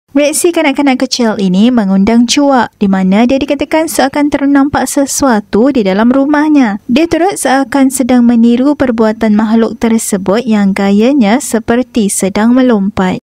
Reaksi kanak-kanak kecil ini mengundang cuak di mana dia dikatakan seakan ternampak sesuatu di dalam rumahnya. Dia turut seakan sedang meniru perbuatan makhluk tersebut yang gayanya seperti sedang melompat.